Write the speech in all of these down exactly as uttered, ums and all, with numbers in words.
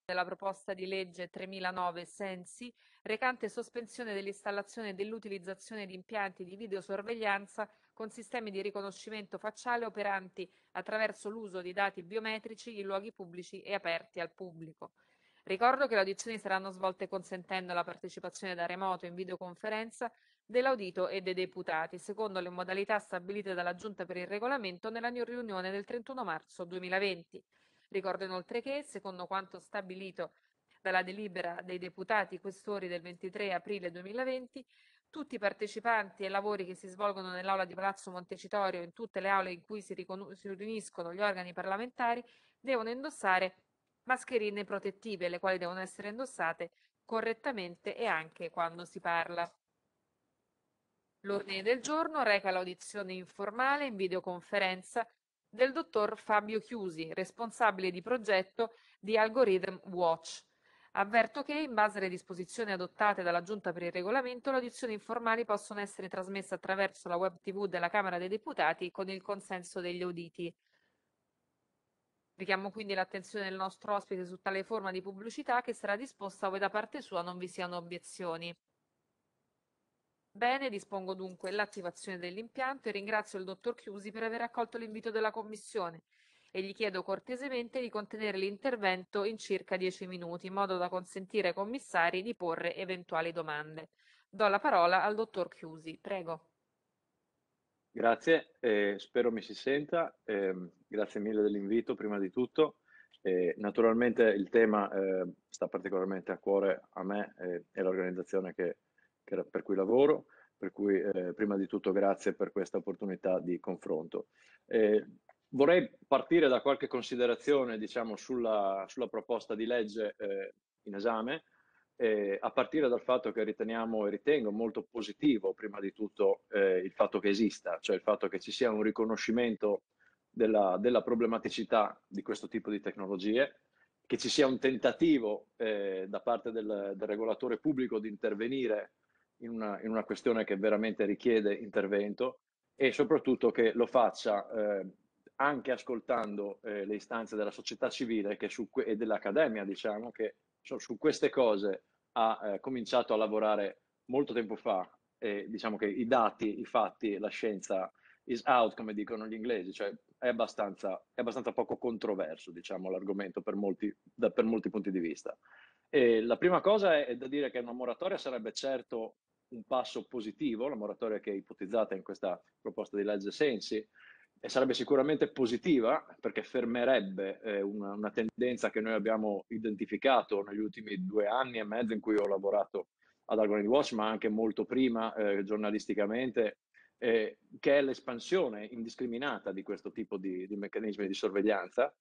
della proposta di legge tremilanove Sensi, recante sospensione dell'installazione e dell'utilizzazione di impianti di videosorveglianza con sistemi di riconoscimento facciale operanti attraverso l'uso di dati biometrici in luoghi pubblici e aperti al pubblico. Ricordo che le audizioni saranno svolte consentendo la partecipazione da remoto in videoconferenza dell'audito e dei deputati, secondo le modalità stabilite dalla Giunta per il Regolamento nella riunione del trentuno marzo duemilaventi. Ricordo inoltre che, secondo quanto stabilito dalla delibera dei deputati questori del ventitré aprile duemilaventi, tutti i partecipanti ai lavori che si svolgono nell'aula di Palazzo Montecitorio e in tutte le aule in cui si, si riuniscono gli organi parlamentari devono indossare mascherine protettive, le quali devono essere indossate correttamente e anche quando si parla. L'ordine del giorno reca l'audizione informale in videoconferenza del dottor Fabio Chiusi, responsabile di progetto di Algorithm Watch. Avverto che, in base alle disposizioni adottate dalla Giunta per il Regolamento, le audizioni informali possono essere trasmesse attraverso la web tivù della Camera dei Deputati con il consenso degli auditi. Richiamo quindi l'attenzione del nostro ospite su tale forma di pubblicità, che sarà disposta ove da parte sua non vi siano obiezioni. Bene, dispongo dunque l'attivazione dell'impianto e ringrazio il dottor Chiusi per aver accolto l'invito della Commissione e gli chiedo cortesemente di contenere l'intervento in circa dieci minuti, in modo da consentire ai commissari di porre eventuali domande. Do la parola al dottor Chiusi, prego. Grazie, eh, spero mi si senta. Eh, grazie mille dell'invito, prima di tutto. Eh, naturalmente il tema eh, sta particolarmente a cuore a me eh, e l'organizzazione che, che, per cui lavoro, per cui eh, prima di tutto grazie per questa opportunità di confronto. Eh, vorrei partire da qualche considerazione, diciamo, sulla, sulla proposta di legge eh, in esame, eh, a partire dal fatto che riteniamo e ritengo molto positivo, prima di tutto, eh, il fatto che esista, cioè il fatto che ci sia un riconoscimento della, della problematicità di questo tipo di tecnologie, che ci sia un tentativo eh, da parte del, del regolatore pubblico di intervenire in una, in una questione che veramente richiede intervento e soprattutto che lo faccia eh, anche ascoltando eh, le istanze della società civile che su, e dell'accademia, diciamo, che su, su queste cose ha eh, cominciato a lavorare molto tempo fa e diciamo che i dati, i fatti, la scienza is out, come dicono gli inglesi, cioè è abbastanza, è abbastanza poco controverso, diciamo, l'argomento per molti, da, per molti punti di vista. E la prima cosa è, è da dire che una moratoria sarebbe certo un passo positivo, la moratoria che è ipotizzata in questa proposta di legge Sensi, e sarebbe sicuramente positiva perché fermerebbe eh, una, una tendenza che noi abbiamo identificato negli ultimi due anni e mezzo in cui ho lavorato ad Algorithm Watch, ma anche molto prima eh, giornalisticamente, eh, che è l'espansione indiscriminata di questo tipo di, di meccanismi di sorveglianza.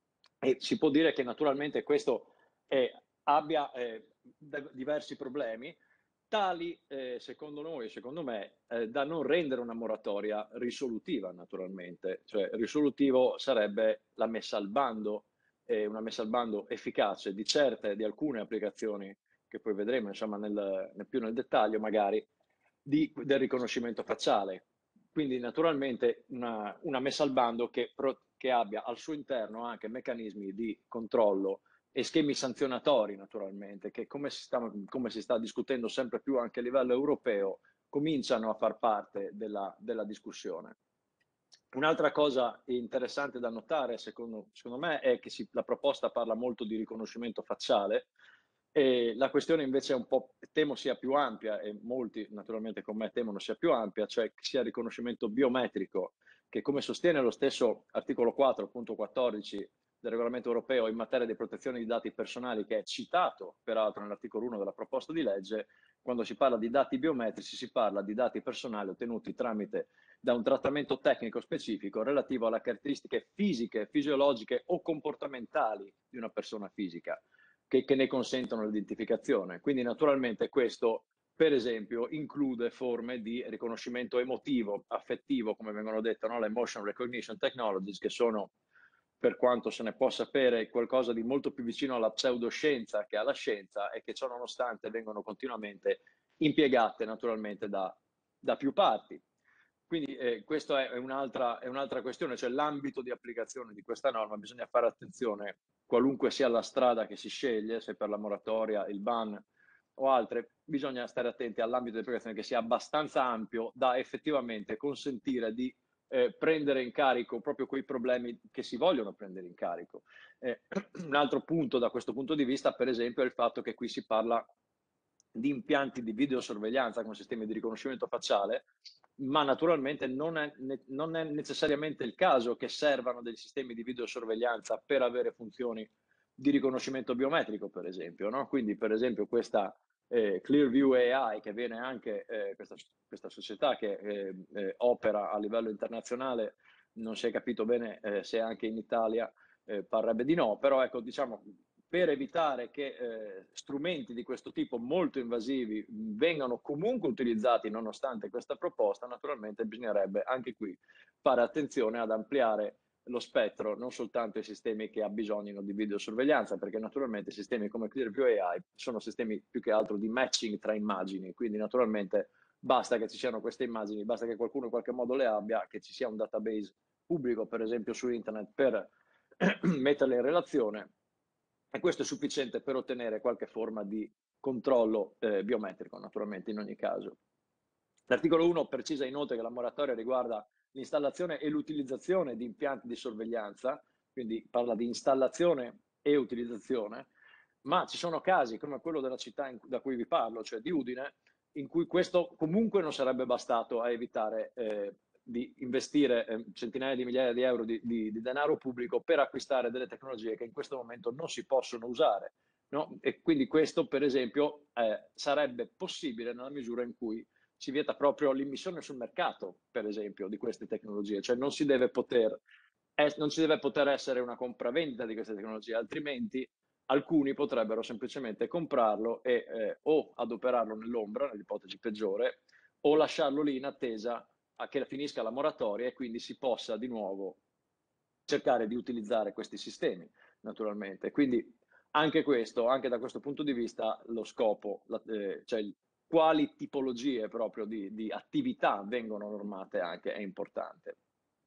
E si può dire che naturalmente questo eh, abbia eh, diversi problemi, tali, eh, secondo noi, secondo me, eh, da non rendere una moratoria risolutiva, naturalmente. Cioè, risolutivo sarebbe la messa al bando, eh, una messa al bando efficace di certe, di alcune applicazioni, che poi vedremo, insomma, nel, nel più nel dettaglio, magari, di, del riconoscimento facciale. Quindi, naturalmente, una, una messa al bando che, pro, che abbia al suo interno anche meccanismi di controllo e schemi sanzionatori, naturalmente, che come si, sta, come si sta discutendo sempre più anche a livello europeo, cominciano a far parte della, della discussione. Un'altra cosa interessante da notare, secondo, secondo me, è che si, la proposta parla molto di riconoscimento facciale e la questione invece è un po', temo sia più ampia e molti naturalmente con me temono sia più ampia, cioè che sia riconoscimento biometrico, che come sostiene lo stesso articolo quattro punto quattordici del regolamento europeo in materia di protezione di dati personali, che è citato peraltro nell'articolo uno della proposta di legge, quando si parla di dati biometrici si parla di dati personali ottenuti tramite da un trattamento tecnico specifico relativo alle caratteristiche fisiche, fisiologiche o comportamentali di una persona fisica che, che ne consentono l'identificazione. Quindi naturalmente questo, per esempio, include forme di riconoscimento emotivo, affettivo, come vengono dette, no? Le emotion recognition technologies, che sono, per quanto se ne può sapere, qualcosa di molto più vicino alla pseudoscienza che alla scienza e che ciò nonostante vengono continuamente impiegate naturalmente da, da più parti. quindi eh, questa è un'altra, è un'altra questione, cioè l'ambito di applicazione di questa norma, bisogna fare attenzione, qualunque sia la strada che si sceglie, se per la moratoria, il ban o altre, bisogna stare attenti all'ambito di applicazione che sia abbastanza ampio da effettivamente consentire di eh, prendere in carico proprio quei problemi che si vogliono prendere in carico. Eh, un altro punto da questo punto di vista, per esempio, è il fatto che qui si parla di impianti di videosorveglianza con sistemi di riconoscimento facciale, ma naturalmente non è, non è necessariamente il caso che servano dei sistemi di videosorveglianza per avere funzioni di riconoscimento biometrico, per esempio. No? Quindi, per esempio, questa eh, Clearview A I, che viene anche, eh, questa, questa società che eh, eh, opera a livello internazionale, non si è capito bene eh, se anche in Italia, eh, parrebbe di no, però ecco, diciamo, per evitare che eh, strumenti di questo tipo molto invasivi vengano comunque utilizzati nonostante questa proposta, naturalmente bisognerebbe anche qui fare attenzione ad ampliare lo spettro, non soltanto i sistemi che abbisognano di videosorveglianza, perché naturalmente sistemi come Clearview A I sono sistemi più che altro di matching tra immagini, quindi naturalmente basta che ci siano queste immagini, basta che qualcuno in qualche modo le abbia, che ci sia un database pubblico, per esempio su internet, per metterle in relazione, e questo è sufficiente per ottenere qualche forma di controllo eh, biometrico, naturalmente in ogni caso. L'articolo uno precisa inoltre che la moratoria riguarda l'installazione e l'utilizzazione di impianti di sorveglianza, quindi parla di installazione e utilizzazione, ma ci sono casi come quello della città in, da cui vi parlo, cioè di Udine, in cui questo comunque non sarebbe bastato a evitare eh, di investire eh, centinaia di migliaia di euro di, di, di denaro pubblico per acquistare delle tecnologie che in questo momento non si possono usare. No? E quindi questo, per esempio, eh, sarebbe possibile nella misura in cui si vieta proprio l'immissione sul mercato, per esempio, di queste tecnologie, cioè non si deve poter, eh, non ci deve poter essere una compravendita di queste tecnologie, altrimenti alcuni potrebbero semplicemente comprarlo e eh, o adoperarlo nell'ombra, nell'ipotesi peggiore, o lasciarlo lì in attesa a che finisca la moratoria e quindi si possa di nuovo cercare di utilizzare questi sistemi, naturalmente. Quindi anche questo, anche da questo punto di vista, lo scopo, la, eh, cioè quali tipologie proprio di, di attività vengono normate anche è importante.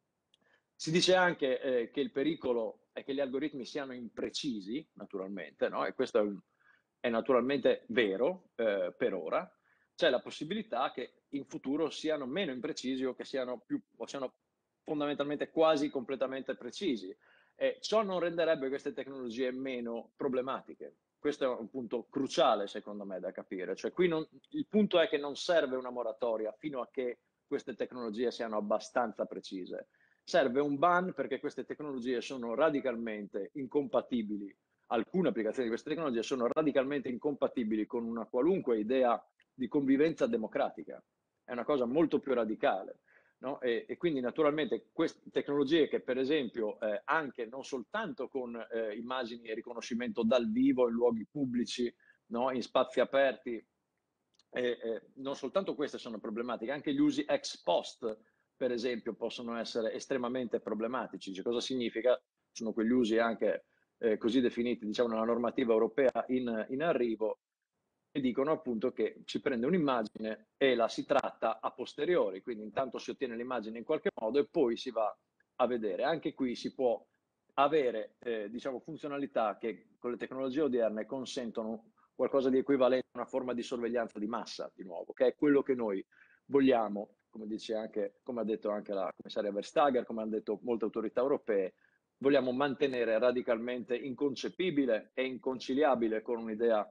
Si dice anche eh, che il pericolo è che gli algoritmi siano imprecisi, naturalmente, no? E questo è, un, è naturalmente vero eh, per ora. C'è la possibilità che in futuro siano meno imprecisi o che siano, più, o siano fondamentalmente quasi completamente precisi. E ciò non renderebbe queste tecnologie meno problematiche. Questo è un punto cruciale, secondo me, da capire. Cioè, qui non, il punto è che non serve una moratoria fino a che queste tecnologie siano abbastanza precise. Serve un ban perché queste tecnologie sono radicalmente incompatibili, alcune applicazioni di queste tecnologie sono radicalmente incompatibili con una qualunque idea di convivenza democratica. È una cosa molto più radicale. No? E, e quindi naturalmente queste tecnologie che per esempio eh, anche non soltanto con eh, immagini e riconoscimento dal vivo in luoghi pubblici, no? In spazi aperti, eh, eh, non soltanto queste sono problematiche, anche gli usi ex post per esempio possono essere estremamente problematici. Cioè, cosa significa? Sono quegli usi anche eh, così definiti diciamo nella normativa europea in, in arrivo, e dicono appunto che si prende un'immagine e la si tratta a posteriori, quindi intanto si ottiene l'immagine in qualche modo e poi si va a vedere. Anche qui si può avere eh, diciamo, funzionalità che con le tecnologie odierne consentono qualcosa di equivalente a una forma di sorveglianza di massa, di nuovo, che è quello che noi vogliamo, come dice anche, come ha detto anche la commissaria Verstager, come hanno detto molte autorità europee, vogliamo mantenere radicalmente inconcepibile e inconciliabile con un'idea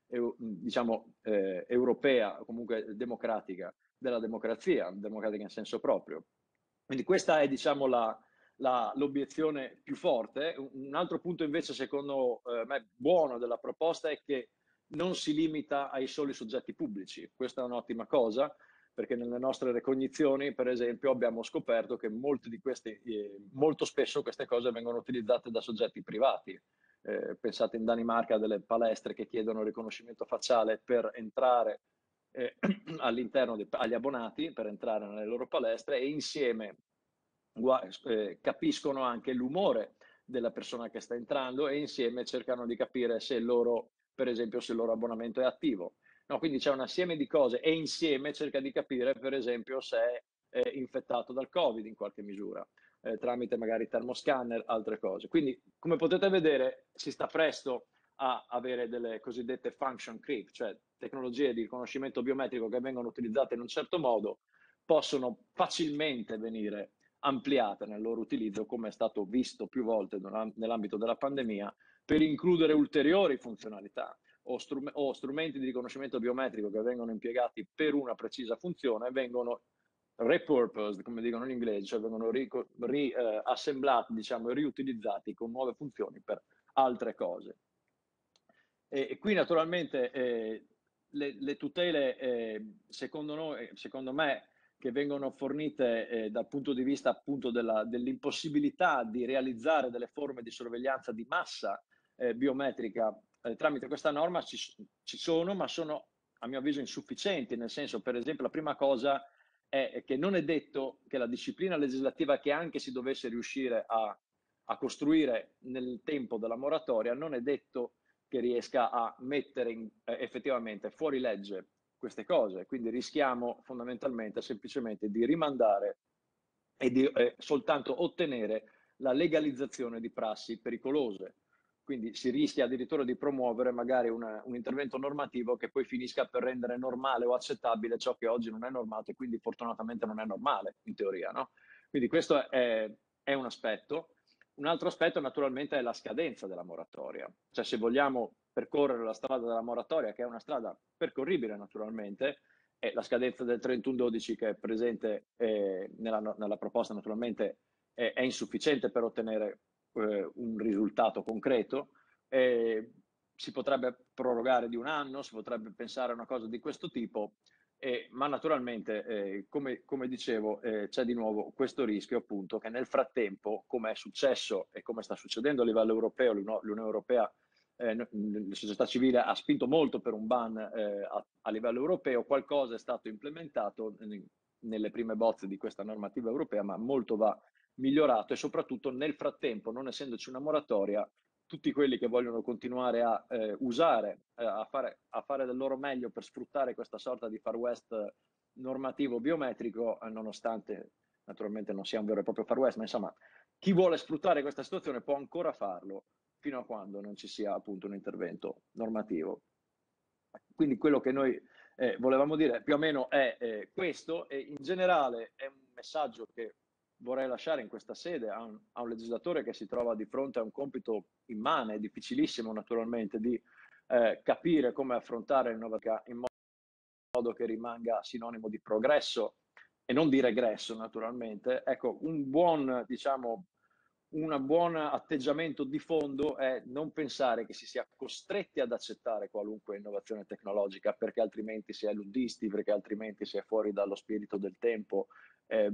diciamo, eh, europea, comunque democratica, della democrazia, democratica in senso proprio. Quindi questa è, diciamo, la, la, l'obiezione più forte. Un altro punto invece, secondo eh, me, buono della proposta è che non si limita ai soli soggetti pubblici. Questa è un'ottima cosa, perché nelle nostre recognizioni, per esempio, abbiamo scoperto che molti di questi, eh, molto spesso queste cose vengono utilizzate da soggetti privati. Eh, pensate in Danimarca a delle palestre che chiedono riconoscimento facciale per entrare eh, all'interno de, agli abbonati, per entrare nelle loro palestre e insieme eh, capiscono anche l'umore della persona che sta entrando e insieme cercano di capire se il loro, per esempio, se il loro abbonamento è attivo. No, quindi c'è un assieme di cose e insieme cerca di capire, per esempio, se eh, infettato dal Covid in qualche misura, eh, tramite magari termoscanner, altre cose. Quindi, come potete vedere, si sta presto a avere delle cosiddette function creep, cioè tecnologie di riconoscimento biometrico che vengono utilizzate in un certo modo, possono facilmente venire ampliate nel loro utilizzo, come è stato visto più volte nell'ambito della pandemia, per includere ulteriori funzionalità o, strum- o strumenti di riconoscimento biometrico che vengono impiegati per una precisa funzione, vengono repurposed, come dicono in inglese, cioè vengono riassemblati, ri, eh, diciamo, e riutilizzati con nuove funzioni per altre cose. E, e qui naturalmente eh, le, le tutele, eh, secondo noi, secondo me, che vengono fornite eh, dal punto di vista appunto della, dell'impossibilità di realizzare delle forme di sorveglianza di massa eh, biometrica eh, tramite questa norma ci, ci sono, ma sono a mio avviso insufficienti, nel senso, per esempio, la prima cosa è che non è detto che la disciplina legislativa che anche si dovesse riuscire a, a costruire nel tempo della moratoria, non è detto che riesca a mettere in, eh, effettivamente fuori legge queste cose, quindi rischiamo fondamentalmente semplicemente di rimandare e di eh, soltanto ottenere la legalizzazione di prassi pericolose. Quindi si rischia addirittura di promuovere magari una, un intervento normativo che poi finisca per rendere normale o accettabile ciò che oggi non è normato e quindi fortunatamente non è normale, in teoria, no? Quindi questo è, è un aspetto. Un altro aspetto naturalmente è la scadenza della moratoria, cioè se vogliamo percorrere la strada della moratoria, che è una strada percorribile naturalmente, e la scadenza del trentuno dodici che è presente eh, nella, nella proposta naturalmente eh, è insufficiente per ottenere eh, un risultato concreto, eh, si potrebbe prorogare di un anno, si potrebbe pensare a una cosa di questo tipo, eh, ma naturalmente, eh, come, come dicevo, eh, c'è di nuovo questo rischio appunto che nel frattempo, come è successo e come sta succedendo a livello europeo, l'Unione Europea, eh, la società civile ha spinto molto per un ban eh, a, a livello europeo, qualcosa è stato implementato in, nelle prime bozze di questa normativa europea, ma molto va migliorato e soprattutto nel frattempo, non essendoci una moratoria, tutti quelli che vogliono continuare a eh, usare, eh, a, fare, a fare del loro meglio per sfruttare questa sorta di far west normativo biometrico, eh, nonostante naturalmente non sia un vero e proprio far west, ma insomma, chi vuole sfruttare questa situazione può ancora farlo fino a quando non ci sia appunto un intervento normativo. Quindi quello che noi eh, volevamo dire più o meno è eh, questo, e in generale è un messaggio che vorrei lasciare in questa sede a un, a un legislatore che si trova di fronte a un compito immane, difficilissimo naturalmente, di eh, capire come affrontare l'innovazione in modo che rimanga sinonimo di progresso e non di regresso naturalmente. Ecco, un buon, diciamo, un buon atteggiamento di fondo è non pensare che si sia costretti ad accettare qualunque innovazione tecnologica, perché altrimenti si è luddisti, perché altrimenti si è fuori dallo spirito del tempo. Eh,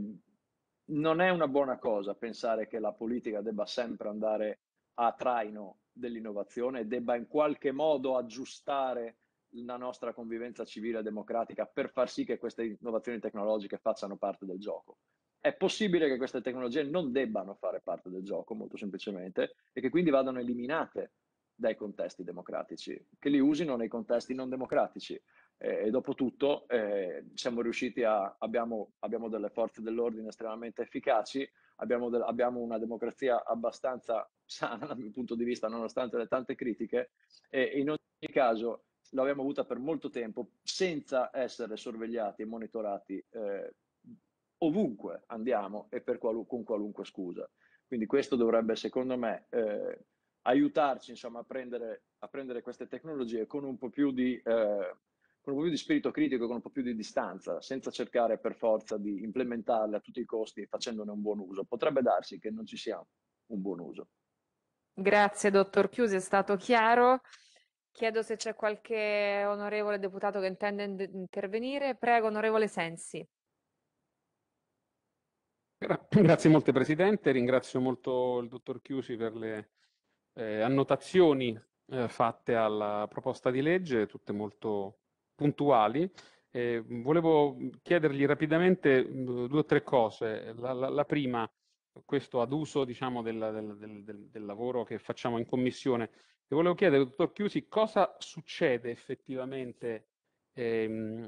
non è una buona cosa pensare che la politica debba sempre andare a traino dell'innovazione e debba in qualche modo aggiustare la nostra convivenza civile e democratica per far sì che queste innovazioni tecnologiche facciano parte del gioco. È possibile che queste tecnologie non debbano fare parte del gioco, molto semplicemente, e che quindi vadano eliminate dai contesti democratici, che li usino nei contesti non democratici. Eh, e dopo tutto eh, siamo riusciti a, abbiamo, abbiamo delle forze dell'ordine estremamente efficaci, abbiamo, de, abbiamo una democrazia abbastanza sana dal mio punto di vista, nonostante le tante critiche, e in ogni caso l'abbiamo avuta per molto tempo senza essere sorvegliati e monitorati eh, ovunque andiamo e per qualu- con qualunque scusa. Quindi questo dovrebbe, secondo me, eh, aiutarci insomma, a, prendere, a prendere queste tecnologie con un po' più di, eh, con un po' più di spirito critico, con un po' più di distanza, senza cercare per forza di implementarle a tutti i costi facendone un buon uso. Potrebbe darsi che non ci sia un buon uso. Grazie, dottor Chiusi, è stato chiaro. Chiedo se c'è qualche onorevole deputato che intende in- intervenire. Prego, onorevole Sensi. Gra- Grazie molte Presidente, ringrazio molto il dottor Chiusi per le eh, annotazioni eh, fatte alla proposta di legge, tutte molto puntuali. Eh, volevo chiedergli rapidamente mh, due o tre cose. La, la- la prima, questo ad uso diciamo, del, del- del- del- del lavoro che facciamo in commissione, e volevo chiedere, dottor Chiusi, cosa succede effettivamente ehm,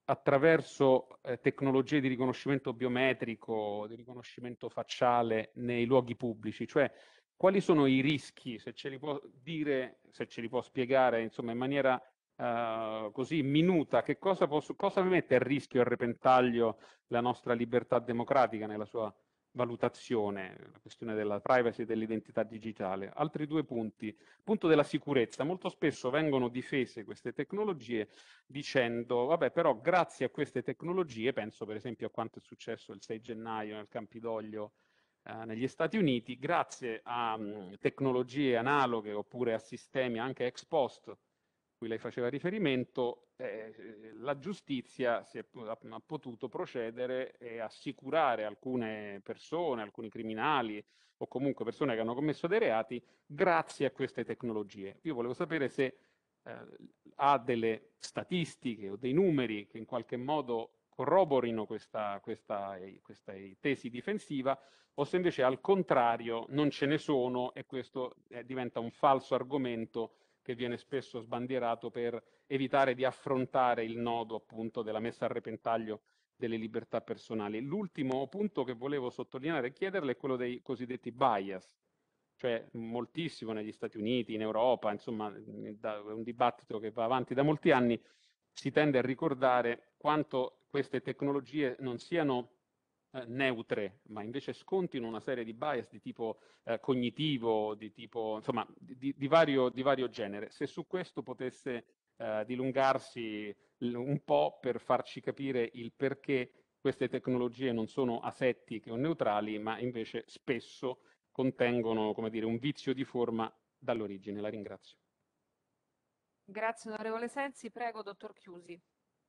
attraverso eh, tecnologie di riconoscimento biometrico, di riconoscimento facciale nei luoghi pubblici, cioè quali sono i rischi, se ce li può dire, se ce li può spiegare, insomma, in maniera uh, così minuta, che cosa, posso, cosa mette a rischio e a repentaglio la nostra libertà democratica nella sua valutazione, la questione della privacy e dell'identità digitale. Altri due punti. Punto della sicurezza. Molto spesso vengono difese queste tecnologie dicendo, vabbè, però grazie a queste tecnologie, penso per esempio a quanto è successo il sei gennaio nel Campidoglio eh, negli Stati Uniti, grazie a mh, tecnologie analoghe oppure a sistemi anche ex post, a cui lei faceva riferimento, eh, la giustizia si è, ha potuto procedere e assicurare alcune persone, alcuni criminali o comunque persone che hanno commesso dei reati grazie a queste tecnologie. Io volevo sapere se eh, ha delle statistiche o dei numeri che in qualche modo corroborino questa, questa, questa tesi difensiva, o se invece al contrario non ce ne sono e questo eh, diventa un falso argomento che viene spesso sbandierato per evitare di affrontare il nodo appunto della messa a repentaglio delle libertà personali. L'ultimo punto che volevo sottolineare e chiederle è quello dei cosiddetti bias, cioè moltissimo negli Stati Uniti, in Europa, insomma, è un dibattito che va avanti da molti anni, si tende a ricordare quanto queste tecnologie non siano eh, neutre, ma invece scontino una serie di bias di tipo eh, cognitivo, di tipo, insomma, di, di, vario, di vario genere. Se su questo potesse eh, dilungarsi un po' per farci capire il perché queste tecnologie non sono asettiche o neutrali, ma invece spesso contengono, come dire, un vizio di forma dall'origine. La ringrazio. Grazie onorevole Sensi, prego dottor Chiusi.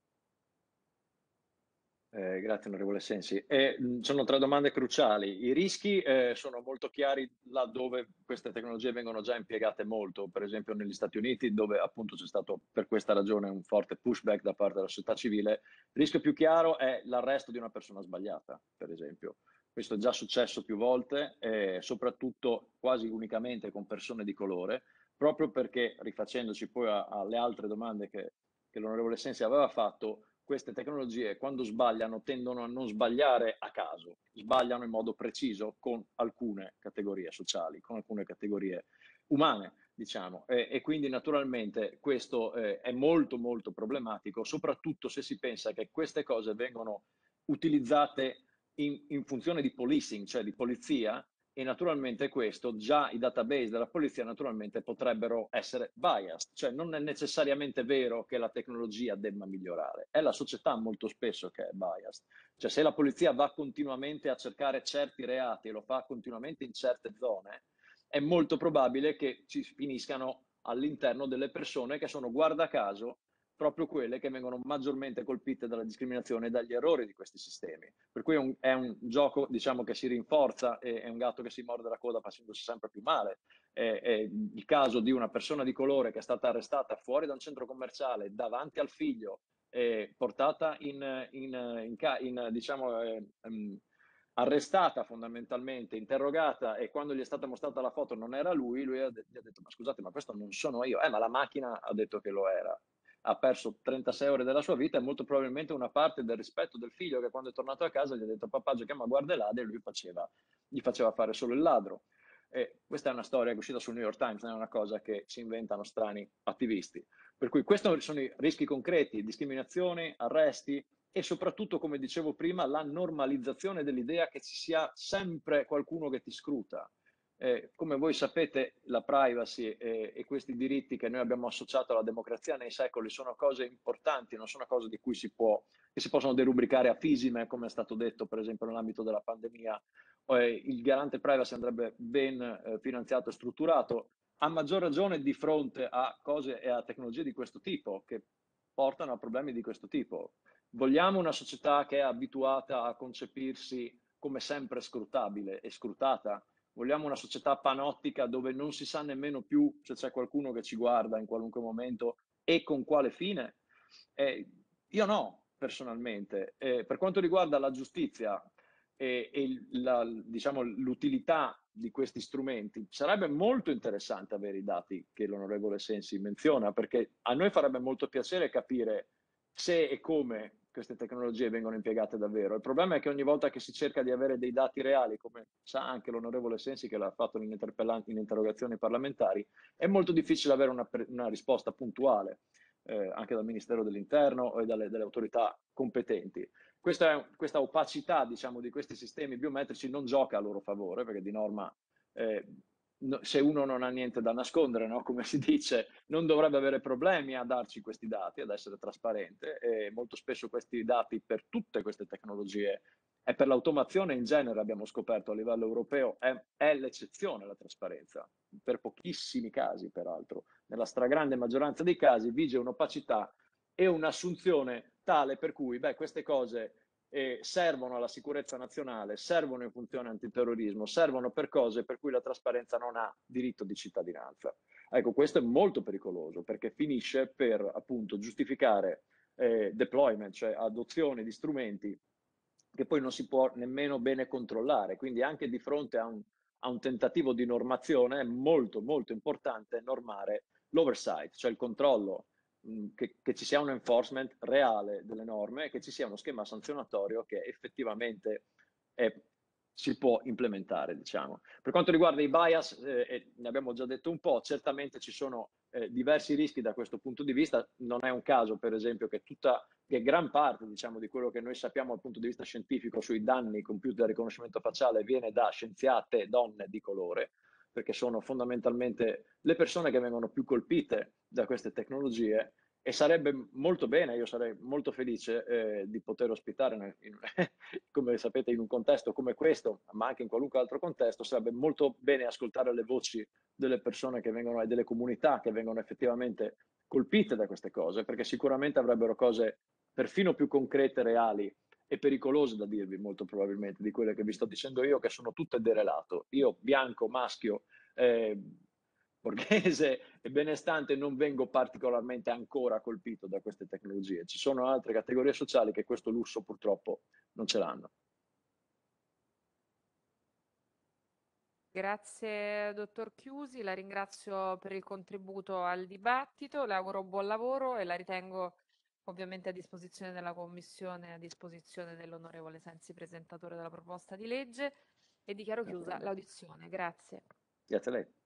Eh, grazie onorevole Sensi. Eh, sono tre domande cruciali. I rischi eh, sono molto chiari laddove queste tecnologie vengono già impiegate molto, per esempio negli Stati Uniti, dove appunto c'è stato per questa ragione un forte pushback da parte della società civile. Il rischio più chiaro è l'arresto di una persona sbagliata, per esempio. Questo è già successo più volte, eh, soprattutto quasi unicamente con persone di colore, proprio perché, rifacendoci poi alle altre domande che, che l'onorevole Sensi aveva fatto, queste tecnologie quando sbagliano tendono a non sbagliare a caso, sbagliano in modo preciso con alcune categorie sociali, con alcune categorie umane, diciamo, e, e quindi naturalmente questo eh, è molto molto problematico, soprattutto se si pensa che queste cose vengono utilizzate in, in funzione di policing, cioè di polizia, e naturalmente questo, già i database della polizia naturalmente potrebbero essere biased, cioè non è necessariamente vero che la tecnologia debba migliorare, è la società molto spesso che è biased, cioè se la polizia va continuamente a cercare certi reati e lo fa continuamente in certe zone, è molto probabile che ci finiscano all'interno delle persone che sono, guarda caso, proprio quelle che vengono maggiormente colpite dalla discriminazione e dagli errori di questi sistemi. Per cui è un, è un gioco, diciamo, che si rinforza, e è un gatto che si morde la coda facendosi sempre più male. È, è il caso di una persona di colore che è stata arrestata fuori da un centro commerciale davanti al figlio, eh, portata in, in, in, in diciamo, eh, um, arrestata fondamentalmente, interrogata, e quando gli è stata mostrata la foto non era lui, lui ha, gli ha detto ma scusate, ma questo non sono io, eh ma la macchina ha detto che lo era. Ha perso trentasei ore della sua vita e molto probabilmente una parte del rispetto del figlio, che quando è tornato a casa gli ha detto papà giochiamo a guarda e ladri, e lui faceva, gli faceva fare solo il ladro. E questa è una storia che è uscita sul New York Times, non è una cosa che si inventano strani attivisti. Per cui questi sono i rischi concreti: discriminazioni, arresti e soprattutto, come dicevo prima, la normalizzazione dell'idea che ci sia sempre qualcuno che ti scruta. Eh, come voi sapete, la privacy e, e questi diritti che noi abbiamo associato alla democrazia nei secoli sono cose importanti, non sono cose di cui si può, che si possono derubricare a fisime, come è stato detto per esempio nell'ambito della pandemia. Eh, il garante privacy andrebbe ben eh, finanziato e strutturato, a maggior ragione di fronte a cose e a tecnologie di questo tipo, che portano a problemi di questo tipo. Vogliamo una società che è abituata a concepirsi come sempre scrutabile e scrutata? Vogliamo una società panottica dove non si sa nemmeno più se c'è qualcuno che ci guarda in qualunque momento e con quale fine? Eh, io no, personalmente. Eh, per quanto riguarda la giustizia e, e la, diciamo, l'utilità di questi strumenti, sarebbe molto interessante avere i dati che l'onorevole Sensi menziona, perché a noi farebbe molto piacere capire se e come queste tecnologie vengono impiegate davvero. Il problema è che ogni volta che si cerca di avere dei dati reali, come sa anche l'onorevole Sensi che l'ha fatto in, in interrogazioni parlamentari, è molto difficile avere una, una risposta puntuale eh, anche dal Ministero dell'Interno e dalle, dalle autorità competenti. Questa, è, questa opacità, diciamo, di questi sistemi biometrici non gioca a loro favore, perché di norma eh, no, se uno non ha niente da nascondere, no? Come si dice, non dovrebbe avere problemi a darci questi dati, ad essere trasparente, e molto spesso questi dati per tutte queste tecnologie e per l'automazione in genere, abbiamo scoperto a livello europeo, è, è l'eccezione la trasparenza, per pochissimi casi peraltro. Nella stragrande maggioranza dei casi vige un'opacità e un'assunzione tale per cui beh, queste cose eh, servono alla sicurezza nazionale, servono in funzione antiterrorismo, servono per cose per cui la trasparenza non ha diritto di cittadinanza. Ecco, questo è molto pericoloso perché finisce per appunto giustificare eh, deployment, cioè adozione di strumenti che poi non si può nemmeno bene controllare. Quindi anche di fronte a un, a un tentativo di normazione è molto molto importante normare l'oversight, cioè il controllo, mh, che, che ci sia un enforcement reale delle norme e che ci sia uno schema sanzionatorio che effettivamente è, si può implementare, diciamo. Per quanto riguarda i bias, eh, e ne abbiamo già detto un po', certamente ci sono eh, diversi rischi da questo punto di vista. Non è un caso, per esempio, che tutta che gran parte, diciamo, di quello che noi sappiamo dal punto di vista scientifico sui danni compiuti dal riconoscimento facciale viene da scienziate donne di colore, perché sono fondamentalmente le persone che vengono più colpite da queste tecnologie. E sarebbe molto bene, io sarei molto felice eh, di poter ospitare, in, come sapete, in un contesto come questo, ma anche in qualunque altro contesto, sarebbe molto bene ascoltare le voci delle persone che vengono e delle comunità che vengono effettivamente colpite da queste cose, perché sicuramente avrebbero cose perfino più concrete, reali e pericolose da dirvi, molto probabilmente, di quelle che vi sto dicendo io, che sono tutte derelato. Io, bianco, maschio, eh, borghese e benestante, non vengo particolarmente ancora colpito da queste tecnologie. Ci sono altre categorie sociali che questo lusso purtroppo non ce l'hanno. Grazie, dottor Chiusi, la ringrazio per il contributo al dibattito, le auguro buon lavoro e la ritengo ovviamente a disposizione della Commissione, a disposizione dell'onorevole Sensi, presentatore della proposta di legge, e dichiaro chiusa l'audizione. Grazie. Grazie a lei.